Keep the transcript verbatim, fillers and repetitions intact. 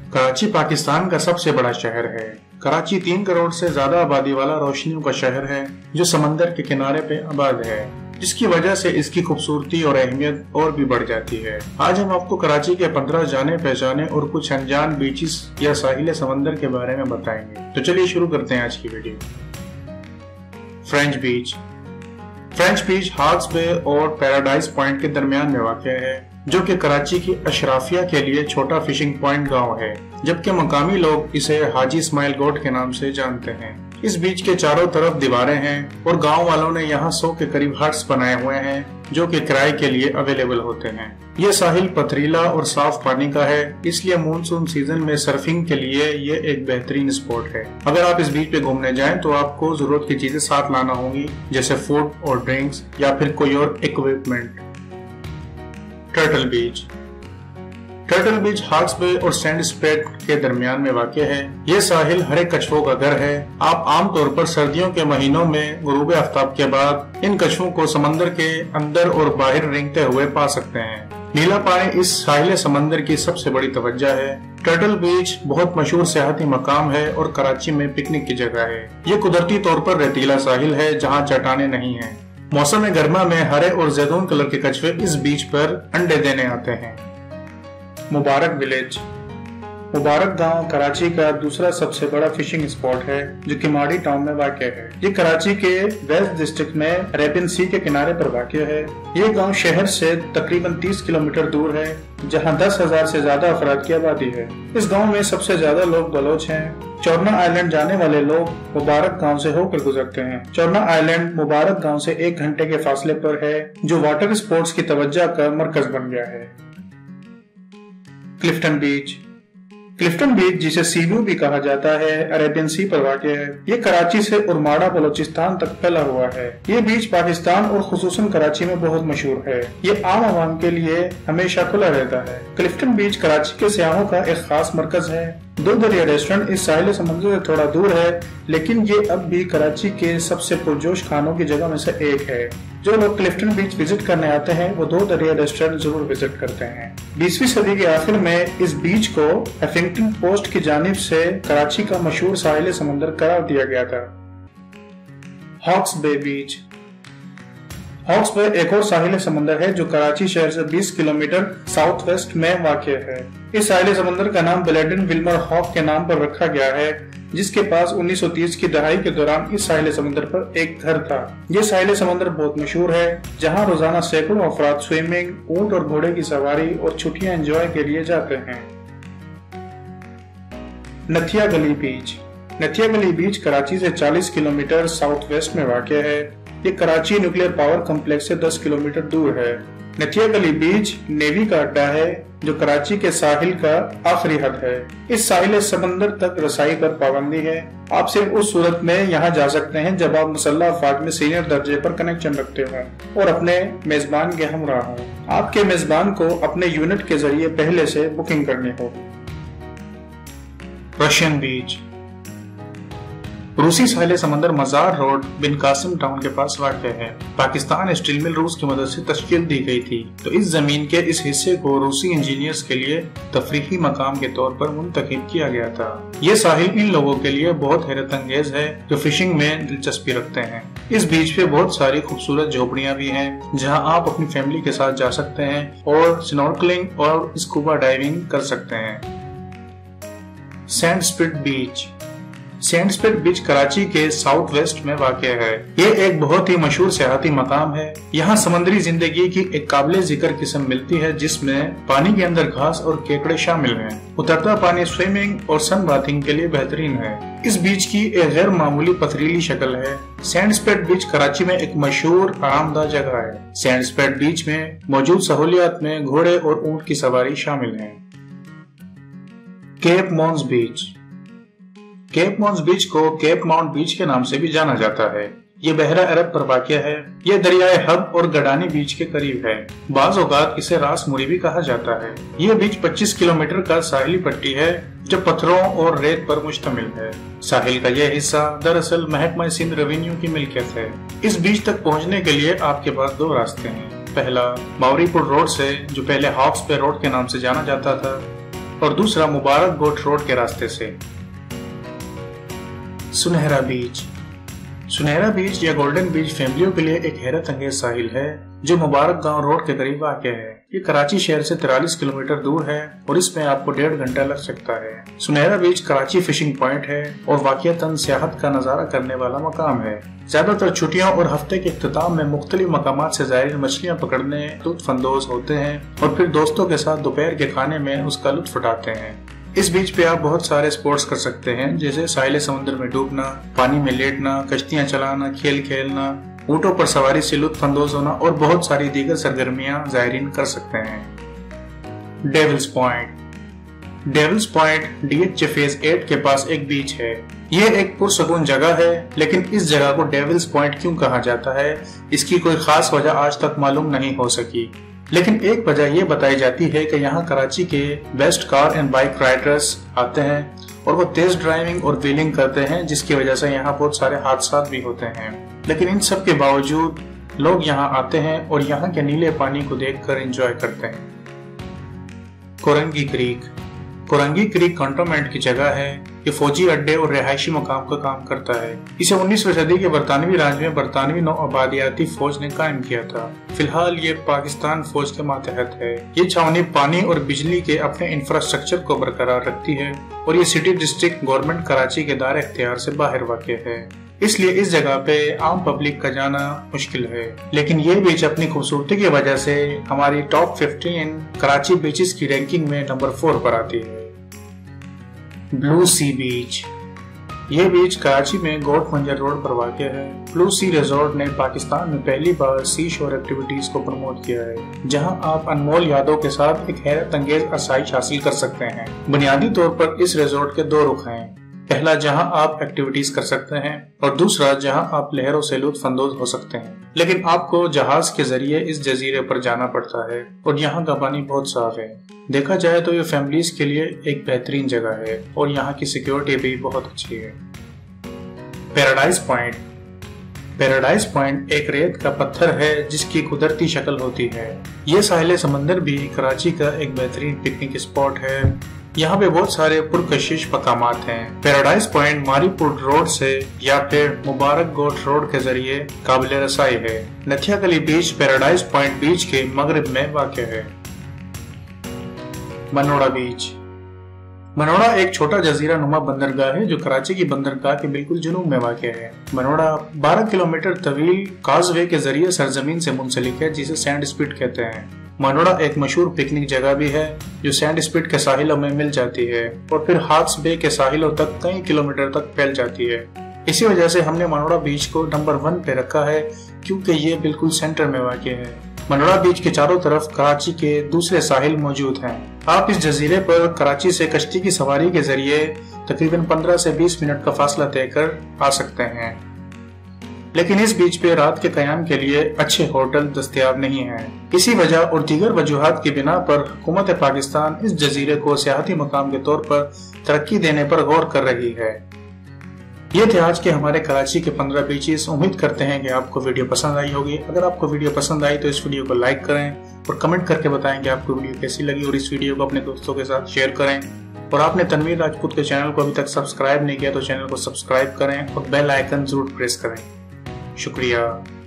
कराची पाकिस्तान का सबसे बड़ा शहर है। कराची तीन करोड़ से ज्यादा आबादी वाला रोशनियों का शहर है जो समंदर के किनारे पे आबाद है, जिसकी वजह से इसकी खूबसूरती और अहमियत और भी बढ़ जाती है। आज हम आपको कराची के पंद्रह जाने पहचाने और कुछ अनजान बीचेस या साहिल समंदर के बारे में बताएंगे। तो चलिए शुरू करते हैं आज की video. French beach. French Beach Hawks Bay और पैराडाइज पॉइंट के दरमियान में वाक़ है, जो कि कराची की अशराफिया के लिए छोटा फिशिंग पॉइंट गांव है, जबकि मकामी लोग इसे हाजी इस्माइल गोट के नाम से जानते हैं। इस बीच के चारों तरफ दीवारें हैं और गांव वालों ने यहाँ सौ के करीब हट्स बनाए हुए हैं जो कि किराए के लिए अवेलेबल होते हैं। ये साहिल पथरीला और साफ पानी का है, इसलिए मानसून सीजन में सर्फिंग के लिए ये एक बेहतरीन स्पॉट है। अगर आप इस बीच पे घूमने जाएं तो आपको जरूरत की चीजें साथ लाना होंगी, जैसे फूड और ड्रिंक्स या फिर कोई और equipment. Turtle Beach. Turtle Beach Hawks Bay और सैंड स्पेड के दरमियान में वाक़ है। ये साहिल हरे कछुओं का घर है। आप आमतौर पर सर्दियों के महीनों में गुरूब आफ्ताब के बाद इन कछुओं को समंदर के अंदर और बाहर रेंगते हुए पा सकते हैं। नीला पानी इस साहिल समंदर की सबसे बड़ी तवज्जो है। टर्टल बीच बहुत मशहूर सियाहती मकाम है और कराची में पिकनिक की जगह है। ये कुदरती तौर पर रेतीला साहिल है जहाँ चट्टानें नहीं है। मौसम गर्मा में हरे और जैतून कलर के कछुए इस बीच पर अंडे देने आते हैं। मुबारक विलेज। मुबारक गांव कराची का दूसरा सबसे बड़ा फिशिंग स्पॉट है जो किमाड़ी टाउन में वाक़ है। ये कराची के वेस्ट डिस्ट्रिक्ट में अरेबियन सी के किनारे पर वाक़ है। ये गांव शहर से तकरीबन तीस किलोमीटर दूर है, जहां दस हजार से ज्यादा अफराद की आबादी है। इस गांव में सबसे ज्यादा लोग बलोच हैं। चौरना आइलैंड जाने वाले लोग मुबारक गांव से होकर गुजरते हैं। चौरना आइलैंड मुबारक गांव से एक घंटे के फासले पर है, जो वाटर स्पोर्ट्स की तवज्जो का मरकज बन गया है। क्लिफ्टन बीच। क्लिफ्टन बीच, जिसे सीव्यू भी कहा जाता है, अरेबियन सी पर वाक़ है। ये कराची से उर्माड़ा बलोचिस्तान तक फैला हुआ है। ये बीच पाकिस्तान और खुसूसन कराची में बहुत मशहूर है। ये आम आवाम के लिए हमेशा खुला रहता है। क्लिफ्टन बीच कराची के सयाहों का एक खास मरकज है। दो दरिया रेस्टोरेंट इस साहिल समंदर से थोड़ा दूर है, लेकिन ये अब भी कराची के सबसे पुरजोश खानों की जगह में से एक है। जो लोग क्लिफ्टन बीच विजिट करने आते हैं वो दो दरिया रेस्टोरेंट जरूर विजिट करते हैं। बीसवीं सदी के आखिर में इस बीच को हफिंगटन पोस्ट की जानिब से कराची का मशहूर साहिल समंदर करार दिया गया था। हॉक्स बे बीच। हॉक्स बे एक और साहिल समंदर है जो कराची शहर से बीस किलोमीटर साउथ वेस्ट में वाक़ है। इस साहिल समंदर का नाम ब्लेडन विल्मर हॉक के नाम पर रखा गया है, जिसके पास उन्नीस सौ तीस की दहाई के दौरान इस साहिल समंदर पर एक घर था। ये साहिल समंदर बहुत मशहूर है, जहां रोजाना सैकड़ों अफराद स्विमिंग, ऊंट और घोड़े की सवारी और छुट्टियां एंजॉय के लिए जाते हैं। नथिया गली बीच। नथिया गली बीच कराची से चालीस किलोमीटर साउथ वेस्ट में वाक़ है। ये कराची न्यूक्लियर पावर कॉम्प्लेक्स से दस किलोमीटर दूर है। नथिया गली बीच नेवी का अड्डा है जो कराची के साहिल का आखिरी हद है। इस साहिल समंदर तक रसाई पर पाबंदी है। आप सिर्फ उस सूरत में यहाँ जा सकते हैं जब आप मुसल्लह अफवाज में सीनियर दर्जे पर कनेक्शन रखते हों और अपने मेजबान के हमरा हों। आपके मेजबान को अपने यूनिट के जरिए पहले से बुकिंग करनी होगी। Russian beach. रूसी साहिल समंदर मजार रोड बिन कासिम टाउन के पास वाक़ है। पाकिस्तान स्टील मिल रूस की मदद से तश्कील दी गई थी, तो इस जमीन के इस हिस्से को रूसी इंजीनियर्स के लिए तफरीही मकाम के तौर पर मुंतखब किया गया था। ये साहिल इन लोगों के लिए बहुत हैरत अंगेज है जो फिशिंग में दिलचस्पी रखते हैं। इस बीच पे बहुत सारी खूबसूरत झोपड़ियां भी हैं, जहां आप अपनी फैमिली के साथ जा सकते हैं और स्नॉर्कलिंग और स्कूबा डाइविंग कर सकते हैं। Sandspit beach. Sandspit beach Karachi के साउथ वेस्ट में वाक़ है। ये एक बहुत ही मशहूर सियाहती मकाम है। यहाँ समुद्री जिंदगी की एक काबिल जिक्र किस्म मिलती है, जिसमें पानी के अंदर घास और केकड़े शामिल हैं। उतरता पानी स्विमिंग और सन बाथिंग के लिए बेहतरीन है। इस बीच की एक गैर मामूली पथरीली शक्ल है। सैंड स्पिट बीच कराची में एक मशहूर आरामदा जगह है। सैंड स्पिट बीच में मौजूद सहूलियात में घोड़े और ऊंट की सवारी शामिल है। Cape Monze beach. Cape Monze beach को केप माउंट बीच के नाम से भी जाना जाता है। ये बहरा अरब पर वाक़ है। ये दरियाए हब और गडानी बीच के करीब है। बाज़ औक़ात इसे रास मुड़ी भी कहा जाता है। ये बीच पच्चीस किलोमीटर का साहिली पट्टी है जो पत्थरों और रेत पर मुश्तमिल है। साहिल का यह हिस्सा दरअसल महकमा सिंध रेवेन्यू की मिल्कियत है। इस बीच तक पहुँचने के लिए आपके पास दो रास्ते हैं। पहला मावरीपुर रोड से, जो पहले हॉक्स बे रोड के नाम से जाना जाता था। और दूसरा मुबारक गोट रोड के रास्ते से। सुनहरा बीच। सुनहरा बीच या गोल्डन बीच फैमिलियों के लिए एक हैरत अंगेज साहिल है जो मुबारक गांव रोड के करीब वाक़या है। ये कराची शहर से तिरालीस किलोमीटर दूर है और इसमें आपको डेढ़ घंटा लग सकता है। सुनहरा बीच कराची फिशिंग पॉइंट है और वाक़ियतन सियाहत का नजारा करने वाला मकाम है। ज्यादातर छुट्टियों और हफ्ते के इख्तिताम में मुख्तलिफ मकामात से ज़ायरीन मछलियाँ पकड़ने लुत्फ अंदोज होते हैं और फिर दोस्तों के साथ दोपहर के खाने में उसका लुत्फ उठाते हैं। इस बीच पे आप बहुत सारे स्पोर्ट्स कर सकते हैं, जैसे साहिल समुद्र में डूबना, पानी में लेटना, कश्तियां चलाना, खेल खेलना, ऊँटों पर सवारी से लुत्फ अंदोज होना और बहुत सारी दीगर सरगर्मियां ज़ायरीन कर सकते हैं। Devil's Point. Devil's Point D H phase eight के पास एक बीच है। ये एक पुरसकून जगह है, लेकिन इस जगह को डेविल्स पॉइंट क्यों कहा जाता है इसकी कोई खास वजह आज तक मालूम नहीं हो सकी। लेकिन एक वजह ये बताई जाती है कि यहाँ कराची के best car and bike riders आते हैं और वो तेज ड्राइविंग और व्हीलिंग करते हैं, जिसकी वजह से यहाँ बहुत सारे हादसा भी होते हैं। लेकिन इन सब के बावजूद लोग यहाँ आते हैं और यहाँ के नीले पानी को देखकर एंजॉय करते हैं। Korangi creek. Korangi creek cantonment की जगह है। ये फौजी अड्डे और रिहायशी मकाम का काम करता है। इसे उन्नीसवीं सदी के बरतानवी राज में बरतानवी नौ आबादियाती फौज ने कायम किया था। फिलहाल ये पाकिस्तान फौज के मातहत है। ये छावनी पानी और बिजली के अपने इंफ्रास्ट्रक्चर को बरकरार रखती है और ये सिटी डिस्ट्रिक्ट गवर्नमेंट कराची के दायरे इख्तियार से बाहर वाक़ है, इसलिए इस जगह पे आम पब्लिक का जाना मुश्किल है। लेकिन ये बीच अपनी खूबसूरती की वजह से हमारी टॉप फिफ्टीन कराची बीचेस की रैंकिंग में नंबर फोर पर आती है। Blue sea beach. ये बीच कराची में गोट मंजर रोड पर वाक़ है। ब्लू सी रिजॉर्ट ने पाकिस्तान में पहली बार सी शोर एक्टिविटीज को प्रमोट किया है, जहां आप अनमोल यादों के साथ एक हैरत अंगेज आसाइश हासिल कर सकते हैं। बुनियादी तौर पर इस रिजॉर्ट के दो रुख हैं, पहला जहां आप एक्टिविटीज कर सकते हैं और दूसरा जहां आप लहरों से लुत्फ अंदोज हो सकते हैं। लेकिन आपको जहाज के जरिए इस जजीरे पर जाना पड़ता है और यहाँ का पानी बहुत साफ है। देखा जाए तो ये फैमिलीज के लिए एक बेहतरीन जगह है और यहाँ की सिक्योरिटी भी बहुत अच्छी है। Paradise point. पैराडाइज पॉइंट एक रेत का पत्थर है जिसकी कुदरती शक्ल होती है। ये साहिल समंदर भी कराची का एक बेहतरीन पिकनिक स्पॉट है। यहाँ पे बहुत सारे पुरकशिश मकामात हैं। पैराडाइज पॉइंट मारीपुर रोड से या फिर मुबारक गोट रोड के जरिए काबिल रसाई है। नथियाकली बीच पैराडाइज पॉइंट बीच के मगरिब में वाक़ है। मनोड़ा बीच। मनोड़ा एक छोटा जजीरा नुमा बंदरगाह है जो कराची की बंदरगाह के बिल्कुल जुनूब में वाक़ है। मनोड़ा बारह किलोमीटर तवील काजवे के जरिए सरजमीन से मुंसलिक है, जिसे सैंड स्पिट कहते हैं। मनोड़ा एक मशहूर पिकनिक जगह भी है जो सैंड स्पिट के साहिलों में मिल जाती है और फिर हाथ्स बे के साहिलों तक कई किलोमीटर तक फैल जाती है। इसी वजह से हमने मनोड़ा बीच को नंबर वन पे रखा है, क्योंकि ये बिल्कुल सेंटर में वाक़ है। मनोड़ा बीच के चारों तरफ कराची के दूसरे साहिल मौजूद हैं। आप इस जजीरे पर कराची से कश्ती की सवारी के जरिए तकरीबन पंद्रह से बीस मिनट का फासला तय कर आ सकते हैं। लेकिन इस बीच पे रात के कयाम के लिए अच्छे होटल दस्तयाब नहीं हैं। इसी वजह और दीगर वजूहात की बिना पर हुकूमत पाकिस्तान इस जजीरे को सियाहती मकाम के तौर पर तरक्की देने पर गौर कर रही है। ये थे आज के हमारे कराची के पंद्रह बीचेस। उम्मीद करते हैं कि आपको वीडियो पसंद आई होगी। अगर आपको वीडियो पसंद आई तो इस वीडियो को लाइक करें और कमेंट करके बताएं कि आपको वीडियो कैसी लगी और इस वीडियो को अपने दोस्तों के साथ शेयर करें। और आपने तनवीर राजपूत के चैनल को अभी तक सब्सक्राइब नहीं किया तो चैनल को सब्सक्राइब करें और बेल आइकन जरूर प्रेस करें। शुक्रिया।